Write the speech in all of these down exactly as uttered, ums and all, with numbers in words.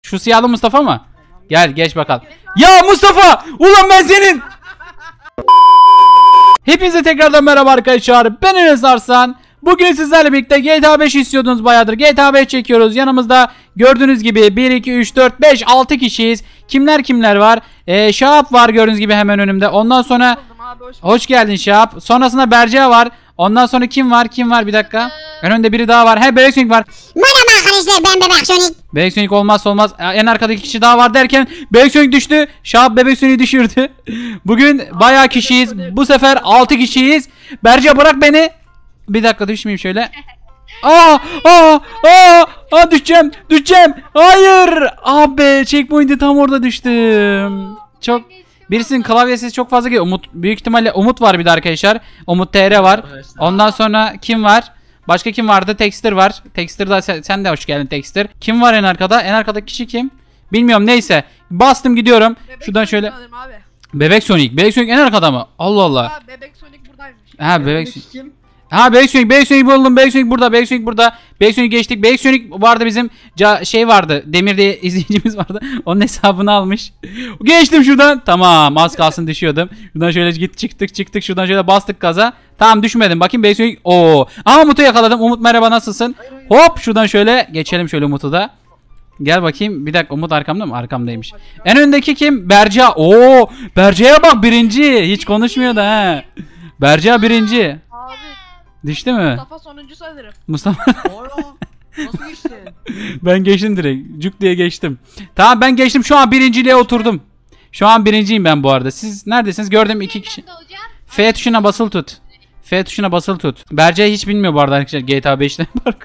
Şu siyahlı Mustafa mı? Gel geç bakalım. Ya Mustafa! Ulan ben senin! Hepinize tekrardan merhaba arkadaşlar. Ben Enes Arslan. Bugün sizlerle birlikte G T A beş istiyordunuz bayağıdır. G T A beş çekiyoruz. Yanımızda gördüğünüz gibi bir, iki, üç, dört, beş, altı kişiyiz. Kimler kimler var? Ee, Şahap var gördüğünüz gibi hemen önümde. Ondan sonra Abi, hoş, hoş geldin Şahap. Sonrasında Berca var. Ondan sonra kim var? Kim var? Bir dakika. Önünde biri daha var. He, Bebek Sonic var. Merhaba arkadaşlar, ben Bebek Sonic. Bebek Sonic olmazsa olmaz. En arkadaki kişi daha var derken Bebek Sonic düştü. Şahap Bebek Sonic'i düşürdü. Bugün bayağı kişiyiz. Bu sefer altı kişiyiz. Berca bırak beni. Bir dakika düşmeyeyim şöyle. Aa, aa, aa, aa düşeceğim. Düşeceğim. Hayır. Abi checkpoint'e tam orada düştüm. Çok birisinin klavyesi çok fazla geliyor. Umut, büyük ihtimalle Umut var bir de arkadaşlar. Umut T R var. Ondan sonra kim var? Başka kim vardı? Texter var. Texter da sen, sen de hoş geldin Texter. Kim var en arkada? En arkadaki kişi kim? Bilmiyorum, neyse. Bastım gidiyorum. Bebek Şuradan Sonic şöyle. sanırım abi. Bebek Sonic. Bebek Sonic en arkada mı? Allah Allah. Aa, Bebek Sonic buradaymış. Ha Bebek Sonic. Kim? Ha Bebek Sonic, Bebek Sonic buldum. Bebek Sonic burada, Bebek Sonic burada. Bebek Sonic geçtik. Bebek Sonic vardı bizim ca şey vardı. Demir diye izleyicimiz vardı. Onun hesabını almış. Geçtim şuradan. Tamam, az kalsın düşüyordum. Şuradan şöyle git çıktık çıktık. Şuradan şöyle bastık gaza. Tamam, düşmedim. Bakayım Bebek Sonic. Oo. Ama Umut'u yakaladım. Umut merhaba, nasılsın? Hop, şuradan şöyle geçelim şöyle Umut'u da. Gel bakayım. Bir dakika, Umut arkamda mı? Arkamdaymış. En öndeki kim? Berca. Oo! Berca'ya bak, birinci. Hiç konuşmuyor da ha. Berca birinci. Abi Düştü mü? Mustafa sonuncu sanırım. Mustafa. Oğlum nasıl geçtin? Ben geçtim direkt. Cuk diye geçtim. Tamam, ben geçtim. Şu an birinciliğe oturdum. Şu an birinciyim ben bu arada. Siz neredesiniz? Gördüm iki kişi. F tuşuna basılı tut. F tuşuna basılı tut. Berce hiç bilmiyor bu arada arkadaşlar G T A beşte.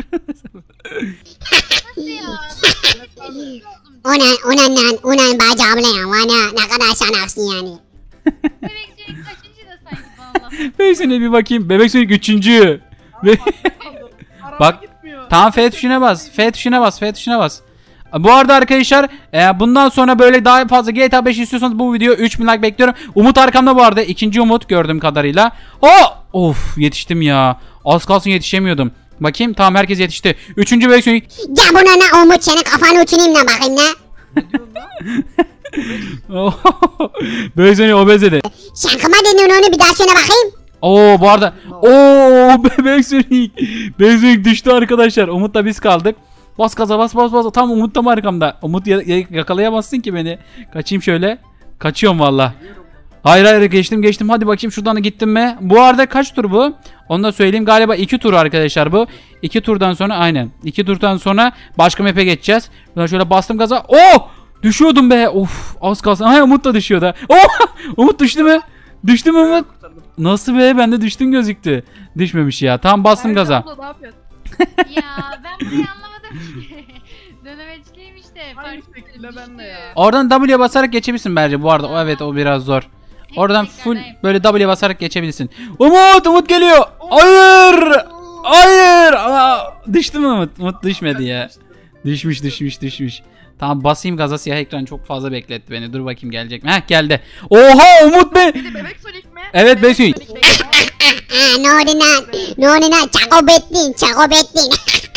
Ulan ulan lan ulan bacağımla ya, bana ne kadar sanarsın yani. Bebek Sonic kaçıncı da sanki valla. Bebek Sonic bir bakayım. Bebek Sonic üçüncü. Araba Bak, gitmiyor. tamam, F tuşuna bas. F tuşuna bas. F tuşuna bas. Bu arada arkadaşlar e, bundan sonra böyle daha fazla G T A beş istiyorsanız bu video üç bin like bekliyorum. Umut arkamda bu arada. İkinci Umut gördüğüm kadarıyla. Oh! Of, yetiştim ya. Az kalsın yetişemiyordum. Bakayım, tamam, herkes yetişti. Üçüncü Bebek Sonic. Ya buna ne Umut, senin kafanı uçurayım da bakayım ne. Ne diyorsun lan? Bebek Sonic obezedi. Şankıma dedin onu, bir daha söyle bakayım. Oo, bu arada. Oo, Bebek Sonic. Bebek Sonic düştü arkadaşlar. Umut'la biz kaldık. Bas gaza, bas bas bas. Tam Umut tam arkamda. Umut ya ya yakalayamazsın ki beni. Kaçayım şöyle. Kaçıyorum valla. Hayır hayır, geçtim geçtim. Hadi bakayım, şuradan da gittim mi? Bu arada kaç tur bu? Onu da söyleyeyim. Galiba iki tur arkadaşlar bu. iki turdan sonra aynen. iki turdan sonra başka map'e geçeceğiz. Buradan şöyle bastım gaza. Oh! Düşüyordum be. Of, az kalsın. Ay, Umut da düşüyor da. Oh! Umut düştü mü? Düştü mü Umut? Nasıl be? Bende düştün gözüktü. Düşmemiş ya. Tam bastım Hayır, gaza. abla, ne yapıyorsun? Ya ben burayı anlamadım ki. Dönemeçliyim işte. Aynı Fark şekilde etmedim. ben de ya. Oradan W'ye basarak geçebilirsin bence bu arada. O, evet, o biraz zor. Oradan full böyle W'ye basarak geçebilirsin. Umut! Umut geliyor! Hayır! Hayır! Aa, düştü mü Umut? Umut düşmedi ya. Düşmüş düşmüş düşmüş. Tamam, basayım gaza, siyah ekran çok fazla bekletti beni. Dur bakayım gelecek mi? Heh, geldi. Oha, Umut be! Bir de Bebek Sonic mi? Evet, Bebek Sonic. bekliyor. Aa, ne oldu lan? Ne oldu lan? Çakobettin, çakobettin.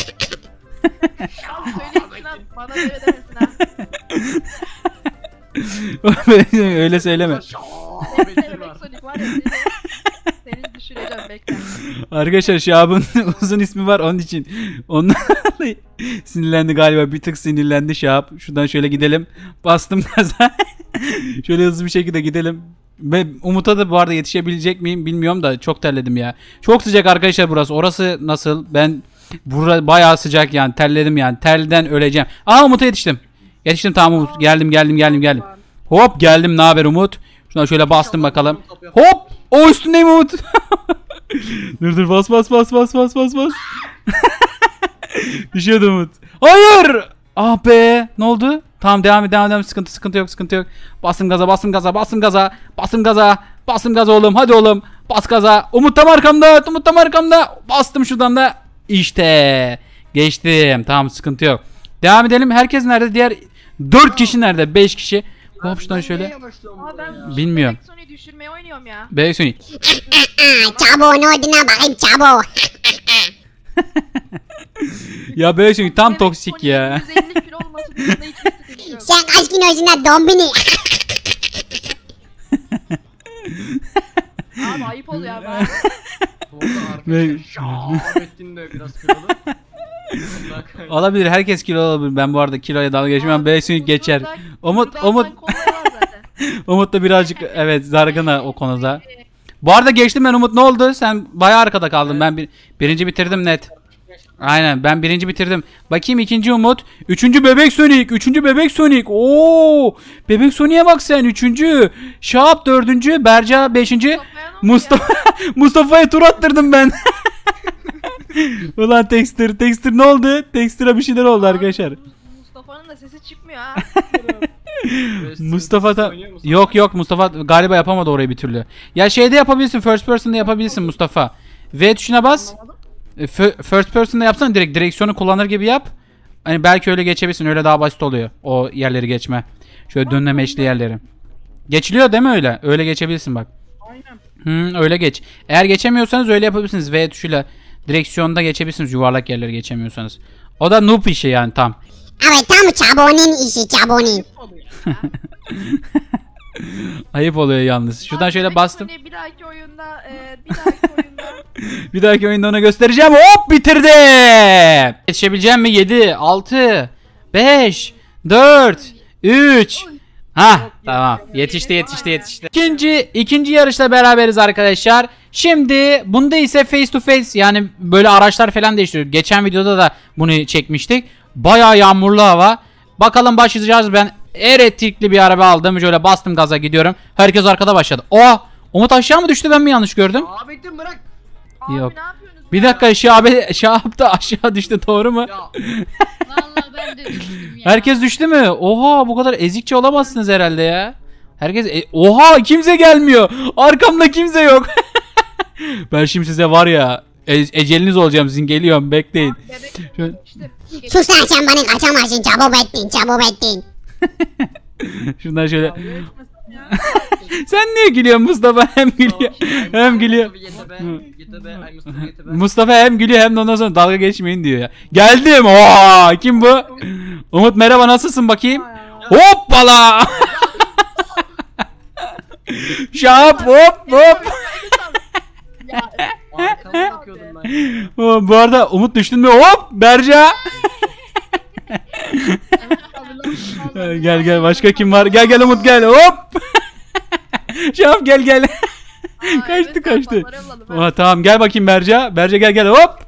Al söyleyeyim lan. Bana öyle demesin ha. Öyle söyleme. Bebek Sonic var ya, seni, seni düşüreceğim, bekle. Arkadaşlar Şahab'ın uzun ismi var onun için. Ondan dolayı sinirlendi galiba. Bir tık sinirlendi Şahab. Şuradan şöyle gidelim. Bastım gaza. Şöyle hızlı bir şekilde gidelim. Ve Umut'a da bu arada yetişebilecek miyim bilmiyorum da çok terledim ya. Çok sıcak arkadaşlar burası. Orası nasıl? Ben burası bayağı sıcak yani. Terledim yani. Terliden öleceğim. Aa, Umut'a yetiştim. Yetiştim, tamam Umut. Geldim geldim geldim geldim. Hop geldim. Ne haber Umut? Şuradan şöyle bastım bakalım. Hop! O üstündeyim Umut. Dur dur, bas bas bas bas bas bas bas. Düşüyordu Umut. Hayır! Ah be! Ne oldu? Tamam, devam et devam et. Sıkıntı sıkıntı yok sıkıntı yok. Bastım gaza bastım gaza bastım gaza. Bastım gaza. Bastım gaza oğlum. Hadi oğlum. Bas gaza. Umut tam arkamda. Umut tam arkamda. Bastım şuradan da. İşte. Geçtim. Tamam, sıkıntı yok. Devam edelim. Herkes nerede? Diğer dört kişi nerede? beş kişi. Hop şuradan şöyle. Aa, ben Bilmiyorum. Bebek Sonic'i düşürmeyi oynuyorum ya. Bebek Sonic. Çabo, ne oldu lan bakayım çabo. Ya Bebek Sonic tam Bebek toksik Sonic'in ya. yüz elli kilo olması dışında hiçbir sıkıntı yüzünden dombini. Abi ayıp oluyor abi. Bu arada arkadaşlar Şahabettin de biraz kırıldı. Olabilir, herkes kilo olabilir. Ben bu arada kiloya dalga geçmem. Bebek Sonic geçer. Umut Umut Umut da birazcık evet zargana o konuda. Bu arada geçtim ben Umut, ne oldu? Sen bayağı arkada kaldın. Ben bir, birinci bitirdim net. Aynen, ben birinci bitirdim. Bakayım ikinci Umut. Üçüncü Bebek Sonic. Üçüncü Bebek Sonic. Oo, Bebek Sonic'e bak sen. Üçüncü. Şahap dördüncü. Berca beşinci. Mustafa Mustafa'ya tur attırdım ben. Ulan Texture. Texture ne oldu? Texture'a bir şeyler oldu arkadaşlar. Mustafa'nın da sesi çıkmıyor ha. Mustafa da yok yok Mustafa galiba yapamadı orayı bir türlü. Ya şeyde yapabilirsin, first person'da yapabilirsin Mustafa. V tuşuna bas. F- First person'da yapsan direkt direksiyonu kullanır gibi yap. Hani belki öyle geçebilirsin. Öyle daha basit oluyor o yerleri geçme. Şöyle dönmemeçli yerleri. Geçiliyor değil mi öyle? Öyle geçebilirsin bak. Aynen. Hı, öyle geç. Eğer geçemiyorsanız öyle yapabilirsiniz. V tuşuyla direksiyonda geçebilirsiniz yuvarlak yerleri geçemiyorsanız. O da noob işi yani tam. Evet tam çabonin işi çabonin. Ayıp oluyor yalnız. Şuradan şöyle bastım. Bir dahaki oyunda, e, bir dahaki oyunda. Bir dahaki oyunda onu göstereceğim. Hop bitirdim. Yetişebileceğim mi? yedi, altı, beş, dört, üç. Ha tamam. Yetişti yetişti yetişti. İkinci, ikinci yarışla beraberiz arkadaşlar. Şimdi bunda ise face to face, yani böyle araçlar falan değiştiriyor. Geçen videoda da bunu çekmiştik. Bayağı yağmurlu hava. Bakalım başlayacağız. Ben elektrikli bir araba aldım. Şöyle bastım gaza gidiyorum. Herkes arkada başladı. Oha! Umut aşağı mı düştü, ben mi yanlış gördüm? Şahabettin bırak. Abi Yok. ne yapıyorsunuz? Bir ya? dakika, Şahap Şahap da aşağı düştü, doğru mu? Ya Vallahi ben de düştüm ya. Herkes düştü mü? Oha, bu kadar ezikçe olamazsınız herhalde ya. Herkes e- oha, kimse gelmiyor. Arkamda kimse yok. Ben şimdi size var ya e- eceliniz olacağım, sizin geliyorum, bekleyin. Bebek Şöyle- işte. Sus lan sen bana kaçamazsın çabobettin çabobettin. Şundan şöyle. Sen niye gülüyorsun Mustafa? Hem gülüyor hem gülüyor. Mustafa hem gülüyor hem de ondan sonra dalga geçmeyin diyor ya. Geldim. Oha, kim bu? Umut merhaba, nasılsın bakayım? Hoppala. Şahap hop hop. Ya, Arkama bakıyordum ben. Oh, bu arada Umut düştün mü? Hop Berca. Gel gel, başka kim var? Gel gel Umut gel. Hop. Şahap gel gel. Kaçtı kaçtı. Oha, tamam gel bakayım Berca. Berca gel gel hop.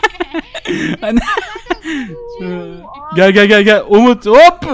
Gel gel gel gel. Umut hop.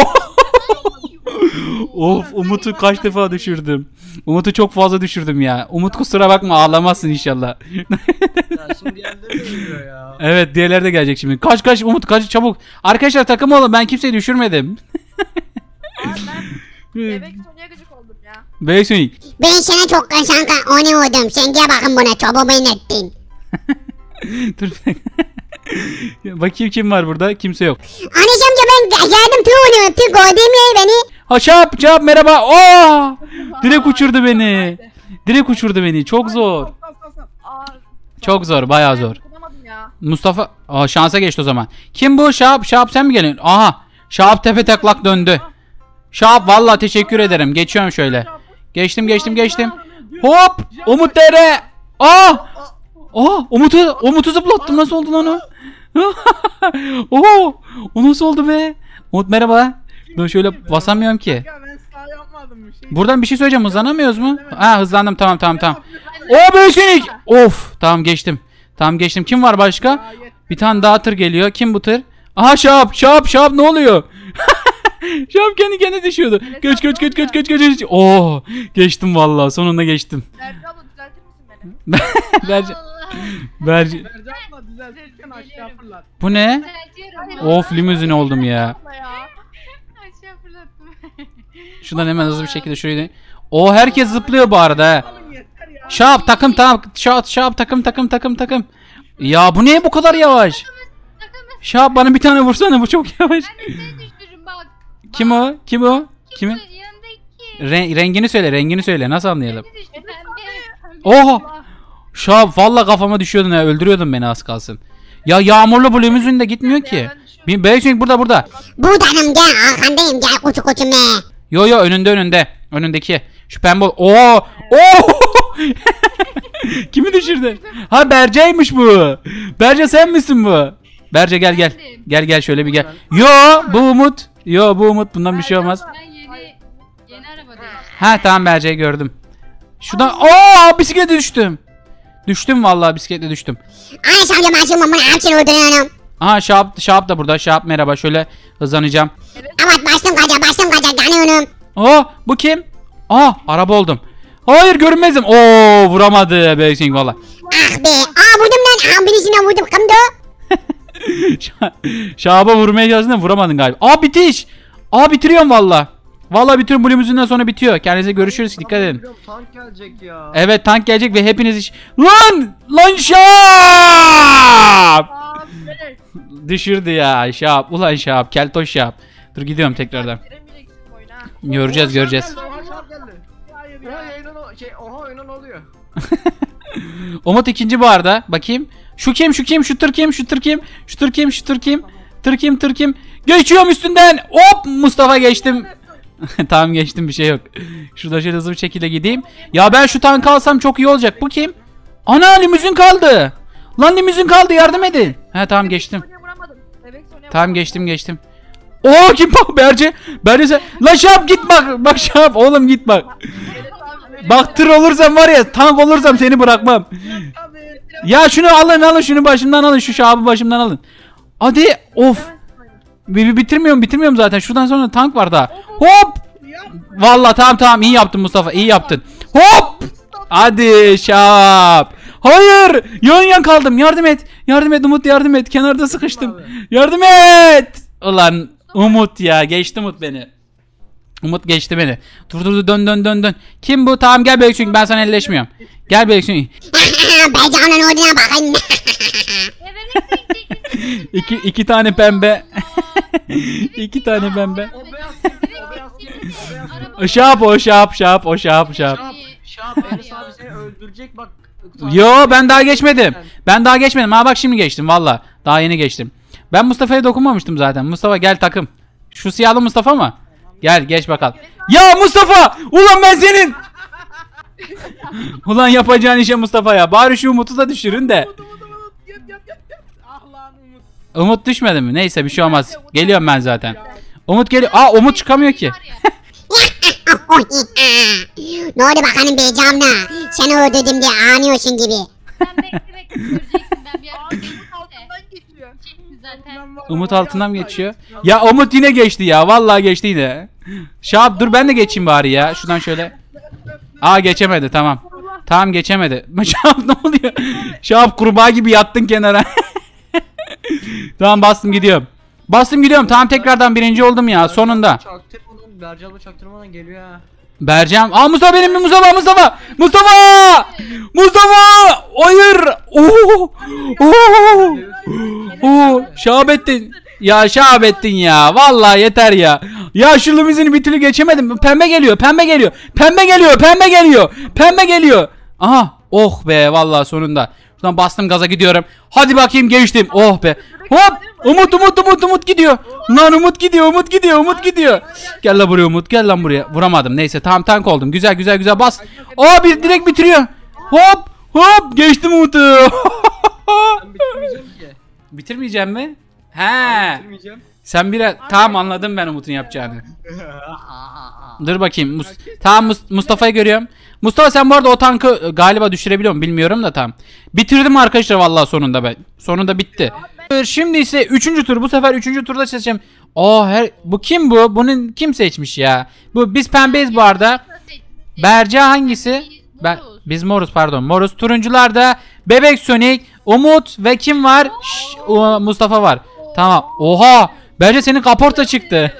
Of, Umut'u kaç defa düşürdüm. Umut'u çok fazla düşürdüm ya. Umut kusura bakma, ağlamazsın inşallah. Ya şimdi diğerleri de geliyor ya. Evet, diğerleri de gelecek şimdi. Kaç kaç Umut, kaç çabuk. Arkadaşlar takım olun, ben kimseyi düşürmedim. Abi ben bebek Sony'e gıcık oldum ya. Bebek Sonic. Ben sana çok kaşanka onu vurdum. Sen gel bakın buna çabobettin. Dur bir dakika. Bakayım kim var burada? Kimse yok. Anış amca ben geldim tüy oynuyorum. Tüy gördün mü beni? Ha Şahap, Şahap merhaba. Oo! Direkt uçurdu beni. Direkt uçurdu beni. Çok zor. Aa, Çok zor, bayağı zor. Yapamadım ya. Mustafa, aa, şansa geçti o zaman. Kim bu? Şahap, Şahap sen mi geliyorsun? Aha. Şahap tepe taklak döndü. Şahap vallahi teşekkür ederim. Geçiyorum şöyle. Geçtim geçtim geçtim. Hop! Umut dere. Aa! Aa! Umut'u Umut'u zıplattım. Nasıl oldu lan o? Oo! O nasıl oldu be? Umut merhaba. Ben şöyle basamıyorum ki. Ya ben sağ yapmadım bir şey. Buradan bir şey söyleyeceğim. Hızlanamıyoruz mu? Ha, hızlandım. Tamam tamam tamam. O Bebek Sonic. Of, tamam geçtim. Tamam geçtim. Kim var başka? Bir tane daha tır geliyor. Kim bu tır? Aha Şahap, Şahap, Şahap ne oluyor? Şahap kendi kendine düşüyordu. Geç geç geç geç geç geç. geç. Oo, geçtim vallahi, sonunda geçtim. Berca abla düzeltir misin beni? Berce, Allah. Berce. Berca abla düzeltirken aşağı fırlat. Bu ne? Düzeltiyorum. Of, limuzin oldum ya. Abla ya. Aşağı fırlattım. Şuradan hemen hızlı bir şekilde şuraya. O herkes zıplıyor bu arada ha. Oğlum yeter ya. Şahap takım tamam. Şahap Şahap takım takım takım takım. Ya bu niye bu kadar yavaş? Takımız. Şahap bana bir tane vursana, bu çok yavaş. Ben de seni düşürürüm bak. Kim o? Kim o? Kimin? Kim? Yanındaki. Re- rengini söyle, rengini söyle. Nasıl anlayalım? Beni düştü. Pembe. Oha! Şahap valla kafama düşüyordun ha, öldürüyordun beni az kalsın. Ya yağmurlu bu limuzin de gitmiyor ki. Ben Bir Bebek Sonic burada burada. Buradayım gel arkandayım gel kuçu kuçu be. Yo yo önünde önünde. Önündeki. Şu pembe. Oo! Oo! Kimi düşürdü? Ha Berce'ymiş bu. Berce sen misin bu? Berce gel gel. Gel gel şöyle bir gel. Yo bu Umut. Yo bu Umut bundan bir şey olmaz. Ben yeni yeni arabadayım. Ha tamam Berce'yi gördüm. Şuradan aa bisiklete düştüm. Düştüm vallahi bisikletle düştüm. Ayşe amca başım bunu hepsini öldürüyorum. Aha Şahap, Şahap da burada. Şahap merhaba şöyle hızlanacağım. Evet başım kaca başım kaca yanıyorum. Oh bu kim? Aa araba oldum. Hayır görünmezim. Oo vuramadı Bebek Sonic valla. Ah be. Aa vurdum lan. Aa birisine vurdum. Kimdi o? Şahap'a vurmaya çalıştın da vuramadın galiba. Aa bitiş. Aa bitiriyorum valla. Valla bitiriyorum bu limuzünden sonra bitiyor. Kendinize görüşürüz dikkat edin. Biliyorum, tank gelecek ya. Evet tank gelecek ve hepiniz iş... Lan! Lan Şahap! Abi. Düşürdü ya Şahap. Ulan Şahap. Keltoş Şahap. Dur gidiyorum tekrardan. Giremeyeceksin bu oyuna. Göreceğiz Oha, göreceğiz. şarap geldi, Oha şarap geldi. Hayır Oha ya. yayına no- şey oha oyuna ne oluyor? Umut ikinci bu arada. Bakayım. Şu kim şu kim şu tır kim şu tır kim şu tır kim şu tır kim tır kim tır kim. Geçiyorum üstünden. Hop Mustafa geçtim. Tamam geçtim bir şey yok. Şurada şöyle hızlı bir şekilde gideyim. Ya ben şu tankı alsam çok iyi olacak. Bu kim? Ana limuzin kaldı. Lan limuzin kaldı yardım edin. He tamam geçtim. Sony'e vuramadım. Bebek Sony'e Tamam vuramadım. geçtim geçtim. Oo kim bak Berce. Berce sen. Lan Şahap git bak. Bak Şahap oğlum git bak. Evet abi. Bak tır olursam var ya tank olursam seni bırakmam. Abi. Ya şunu alın alın şunu başımdan alın. Şu Şahab'ı başımdan alın. Hadi of. Bir, bir bitirmiyorum bitirmiyorum zaten. Şuradan sonra tank var daha. Hop. Vallahi tamam tamam iyi yaptın Mustafa iyi yaptın. Hop. Hadi Şahap. Hayır. Yan yan kaldım. Yardım et. Yardım et Umut yardım et. Kenarda sıkıştım. Yardım et. Ulan Umut ya. Geçti Umut beni. Umut geçti beni. Dur dur dur dön dön dön dön. Kim bu? Tamam gel Bebek Sonic ben sana elleşmiyorum. Gel Bebek Sonic. Ben canın orduna bakayım. Ya bebek çekeceksin. İki, iki tane pembe. iki tane pembe. O beyaz kim? O beyaz kim? O beyaz kim? Araba- Şahap o şahap şahap o şahap şahap. Şahap, Şahap Enes abi seni öldürecek bak. Yo ben daha geçmedim. Ben daha geçmedim. Ha bak şimdi geçtim valla. Daha yeni geçtim. Ben Mustafa'ya dokunmamıştım zaten. Mustafa gel takım. Şu siyahlı Mustafa mı? Gel geç bakalım. Ya Mustafa! Ulan ben senin! Ulan yapacağın işe Mustafa ya. Bari şu Umut'u da düşürün de. Umut Umut Umut yat yat yat yat. Ah lan Umut. Umut düşmedi mi? Neyse bir şey olmaz. Geliyorum ben zaten. Umut geliyor. Aa Umut çıkamıyor ki. Var ya, Ne oldu bakalım beycamla? Seni öldürdüm diye ağlıyorsun gibi. Sen bekle bekle göreceksin ben bir ara. Abi Umut altından geçiyor. Çekti zaten. Umut altından mı geçiyor? Ya Umut yine geçti ya. Vallahi geçti yine. Şahap dur ben de geçeyim bari ya. Şuradan şöyle. Aa geçemedi tamam. Tamam geçemedi. Şahap ne oluyor? Şahap kurbağa gibi yattın kenara. Tamam bastım gidiyorum. Bastım gidiyorum. Tamam tekrardan birinci oldum ya sonunda. Çaktırmadan Berce abla çaktırmadan geliyor ha. Bercem. Aa Mustafa benim mi? Mustafa Mustafa. Mustafa! Mustafa! Hayır. Oo! Oo! Oo! Şahabettin. Ya Şahabettin ya. Vallahi yeter ya. Ya şu limuzini bir türlü geçemedim. Pembe geliyor. Pembe geliyor. Pembe geliyor. Pembe geliyor. Pembe geliyor. Aha. Oh be vallahi sonunda. Şuradan bastım gaza gidiyorum. Hadi bakayım geçtim. Oh be. Hop. Umut Umut Umut Umut gidiyor. Lan Umut gidiyor. Umut gidiyor. Umut gidiyor. Gel lan buraya Umut. Gel lan buraya. Vuramadım. Neyse tam tank oldum. Güzel güzel güzel bas. Aa bir direkt bitiriyor. Hop. Hop. Geçtim Umut'u. Ben bitirmeyeceğim ki. Bitirmeyeceğim mi? He. Bitirmeyeceğim. Sen bir tamam anladım ben Umut'un yapacağını. Dur bakayım. Mus tamam Mus Mustafa'yı görüyorum. Mustafa sen bu arada o tankı e, galiba düşürebiliyor musun bilmiyorum da tam. Bitirdim arkadaşlar vallahi sonunda ben. Sonunda bitti. Şimdi ise üçüncü tur. Bu sefer üçüncü turda seçeceğim. Aa her bu kim bu? Bunun kim seçmiş ya? Bu biz pembeyiz bu arada. Berce hangisi? Ben biz moruz pardon. Moruz turuncular da Bebek Sonic, Umut ve kim var? Şş, o, Mustafa var. Tamam. Oha! Berce senin kaporta çıktı.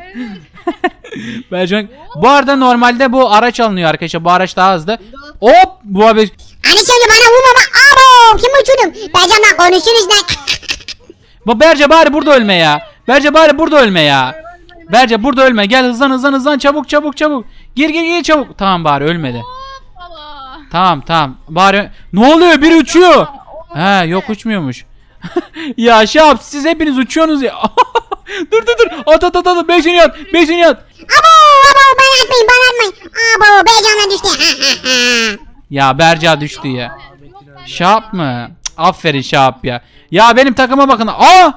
Berce bu arada normalde bu araç alınıyor arkadaşlar. Bu araç daha hızlı. Hop! Bu abi Hani şimdi bana vurma bak. Abo kim uçurdum? Beycamla konuşuruz lan. bu Berce bari burada ölme ya. Berce bari burada ölme ya. Berce burada ölme. Gel hızlan hızlan hızlan çabuk çabuk çabuk. Gir gir gir çabuk. Tamam bari ölmedi. Hoppala. Tamam tamam. Bari ne oluyor? Biri uçuyor. He yok uçmuyormuş. Ya Şahap siz hepiniz uçuyorsunuz ya. Dur dur dur. At at at at. Bebek Sonic at. Bebek Sonic at. Abo abo bana atmayın bana atmayın. Abo beycanla düştü. Ha ha ha. Ya Berca düştü ya. Şahap mı? Cık, aferin Şahap ya. Ya benim takıma bakın. Aa!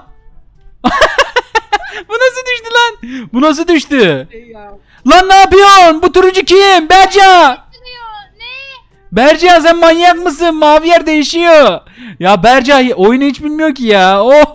Bu nasıl düştü lan? Bu nasıl düştü? Lan ne yapıyorsun? Bu turuncu kim? Berca! Ne? Berca sen manyak mısın? Mavi yer değişiyor. Ya Berca oyunu hiç bilmiyor ki ya. Oh.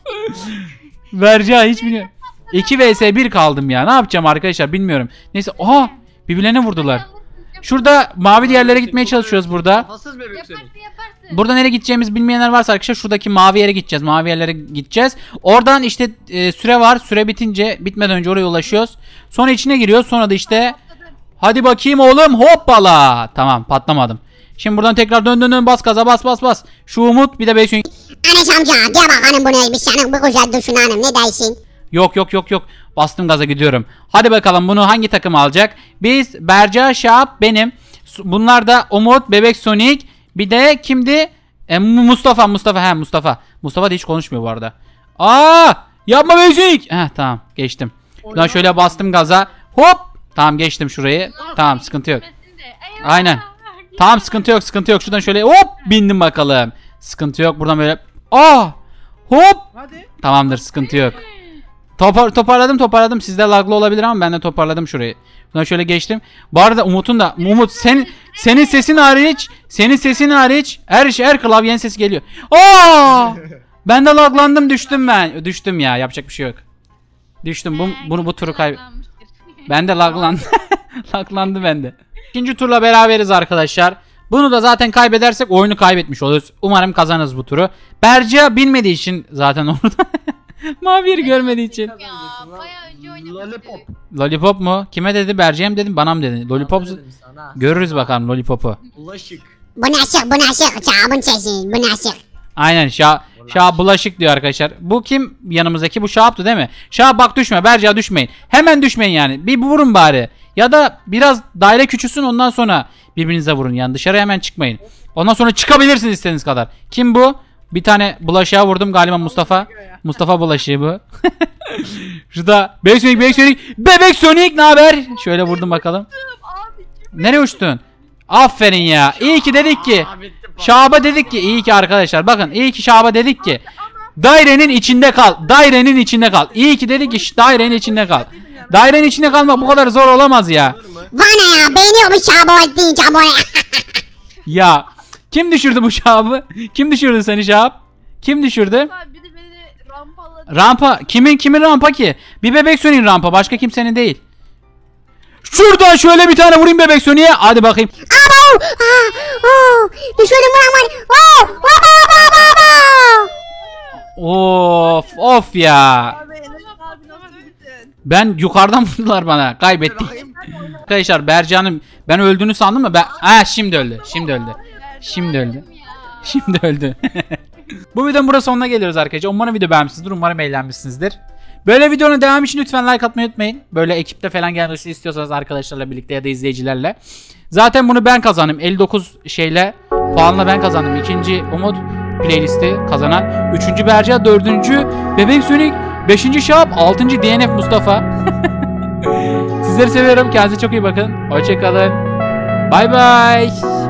Berca hiç bilmiyor. iki vs bir kaldım ya. Ne yapacağım arkadaşlar bilmiyorum. Neyse. Aha! Birbirlerine vurdular. Şurada mavi yerlere gitmeye çalışıyoruz burada. Kafasız bebek Sonic. Yaparsın yaparsın. Burada nereye gideceğimiz bilmeyenler varsa arkadaşlar şuradaki mavi yere gideceğiz. Mavi yerlere gideceğiz. Oradan işte e, süre var. Süre bitince bitmeden önce oraya ulaşıyoruz. Sonra içine giriyoruz. Sonra da işte hadi bakayım oğlum hoppala. Tamam patlamadım. Şimdi buradan tekrar dön dön dön bas gaza bas bas bas. Şu Umut bir de Bebek Sonic. Enes amca gel bakalım bu neymiş senin bu güzel dursun hanım ne dersin? Yok yok yok yok. Bastım gaza gidiyorum. Hadi bakalım bunu hangi takım alacak? Biz Berca, Şahap, benim. Bunlar da Umut, Bebek Sonic. Bir de kimdi? E, Mustafa, Mustafa. He Mustafa. Mustafa da hiç konuşmuyor bu arada. Aa! Yapma Bebek Sonic. Heh tamam geçtim. Şuradan şöyle bastım gaza. Hop! Tamam geçtim şurayı. Tamam sıkıntı yok. Aynen. Tamam sıkıntı yok sıkıntı yok. Şuradan şöyle hop bindim bakalım. Sıkıntı yok. Buradan böyle. Aa! Hop! Hadi. Tamamdır sıkıntı yok. Topar, toparladım toparladım. Sizde laglı olabilir ama ben de toparladım şurayı. Buradan şöyle geçtim. Bu arada Umut'un da Umut sen senin sesin hariç, senin sesin hariç her şey her klavyenin sesi geliyor. Aa! Ben de laglandım düştüm ben. Düştüm ya yapacak bir şey yok. Düştüm. Bu bunu bu turu kay. Ben de laglandım. Laglandı bende. İkinci turla beraberiz arkadaşlar. Bunu da zaten kaybedersek oyunu kaybetmiş oluruz. Umarım kazanırız bu turu. Berca bilmediği için zaten orada. Mavi yeri görmediği için. Ya bayağı önce oynamıştık. Lollipop. Lollipop mu? Kime dedi? Berce'ye mi dedim? Bana mı dedi? Lollipop. Sana dedim sana. Görürüz bakalım Lollipop'u. Bulaşık. Bu nasıl bu nasıl çabın sesi bu nasıl? Aynen Şah, Şah bulaşık diyor arkadaşlar. Bu kim yanımızdaki? Bu Şahap'tı değil mi? Şah bak düşme. Berca düşmeyin. Hemen düşmeyin yani. Bir vurun bari. Ya da biraz daire küçülsün ondan sonra birbirinize vurun. Yani dışarı hemen çıkmayın. Ondan sonra çıkabilirsiniz istediğiniz kadar. Kim bu? Bir tane bulaşığa vurdum galiba Mustafa. Mustafa bulaşığı bu. Şurada Bebek Sonic, Bebek Sonic, Bebek Sonic ne haber? Şöyle vurdum bakalım. Nereye uçtun? Aferin ya. İyi ki dedik ki. Şahaba dedik ki iyi ki arkadaşlar. Bakın iyi ki Şahaba dedik ki. Dairenin içinde kal. Dairenin içinde kal. İyi ki dedik ki dairenin içinde kal. Dairenin içinde kalmak bu kadar zor olamaz ya. Bana ya beğeniyor bu çabı ettiğin çabı. Ya kim düşürdü bu Şahab'ı? Kim düşürdü seni Şahap? Kim düşürdü? Abi bir de beni rampaladı. Rampa. Kimin kimin rampa ki? Bir Bebek Sonic'in rampa. Başka kimsenin değil. Şuradan şöyle bir tane vurayım Bebek Sonic'e. Hadi bakayım. Abo! Aa! Oo! Düşürdüm buram var. Oo! Baba baba baba! Of of ya. Abi Enes abi nasıl bildin? Ben yukarıdan vurdular bana. Kaybettik. Arkadaşlar Bercan'ın ben öldüğünü sandım mı? Ben ha şimdi öldü. Şimdi öldü. Şimdi öldü. Şimdi öldü. Bu videonun burada sonuna geliyoruz arkadaşlar. Umarım video beğenmişsinizdir. Umarım eğlenmişsinizdir. Böyle videonun devamı için lütfen like atmayı unutmayın. Böyle ekipte falan gelmesi istiyorsanız arkadaşlarla birlikte ya da izleyicilerle. Zaten bunu ben kazandım. elli dokuz şeyle puanla ben kazandım. İkinci Umut playlisti kazanan. Üçüncü Berca. Dördüncü Bebek Sonic. Beşinci Şahap. Altıncı D N F Mustafa. Sizleri seviyorum. Kendinize çok iyi bakın. Hoşçakalın. Bay bay.